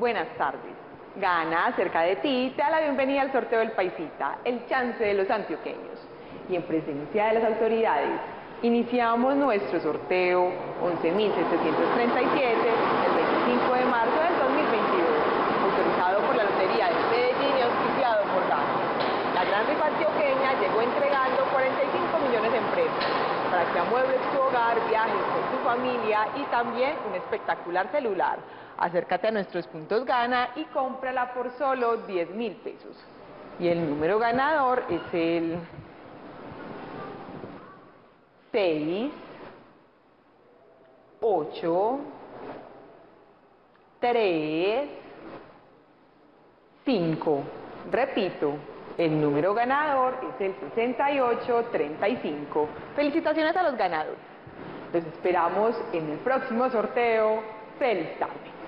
Buenas tardes. Gana, cerca de ti, te da la bienvenida al sorteo del Paisita, el chance de los antioqueños. Y en presencia de las autoridades, iniciamos nuestro sorteo 11.737 el 25 de marzo del 2022, autorizado por la Lotería de Medellín y auspiciado por Gana. La gran rifa antioqueña llegó entregando 45 millones en premios para que amuebles tu hogar, viajes con tu familia y también un espectacular celular. Acércate a nuestros puntos Gana y cómprala por solo 10.000 pesos. Y el número ganador es el 6, 8, 3, 5. Repito, el número ganador es el 6835. Felicitaciones a los ganadores. Los esperamos en el próximo sorteo. ¡Feliz tarde!